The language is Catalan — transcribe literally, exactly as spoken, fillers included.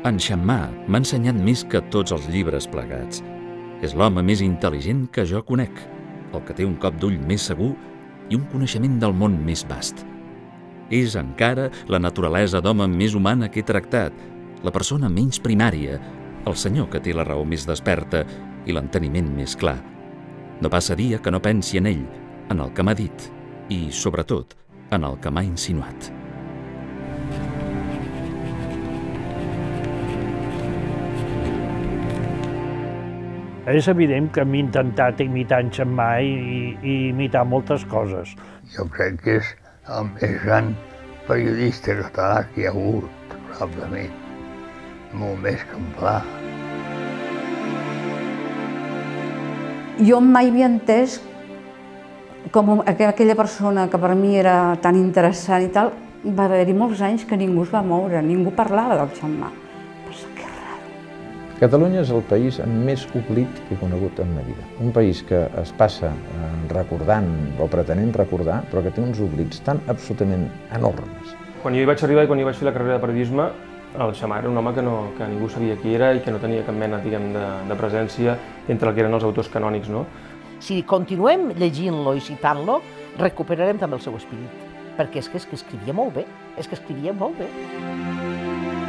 En Xammà m'ha ensenyat més que tots els llibres plegats. És l'home més intel·ligent que jo conec, el que té un cop d'ull més segur i un coneixement del món més vast. És encara la naturalesa d'home més humana que he tractat, la persona menys primària, el senyor que té la raó més desperta i l'enteniment més clar. No passa dia que no pensi en ell, en el que m'ha dit i, sobretot, en el que m'ha insinuat. És evident que m'he intentat imitar en Xammà i, i imitar moltes coses. Jo crec que és el més gran periodista català que hi ha hagut, probablement. Molt més que en Pla. Jo mai havia entès com aquella persona que per mi era tan interessant i tal, va haver-hi molts anys que ningú es va moure, ningú parlava del Xammà. Catalunya és el país amb més oblit que he conegut en ma vida. Un país que es passa recordant o pretenent recordar, però que té uns oblits tan absolutament enormes. Quan jo hi vaig arribar i quan hi vaig fer la carrera de periodisme, el Xammà era un home que, no, que ningú sabia qui era i que no tenia cap mena, diguem, de, de presència entre el que eren els autors canònics, no? Si continuem llegint-lo i citant-lo, recuperarem també el seu espírit, perquè és que, és que escrivia molt bé, és que escrivia molt bé.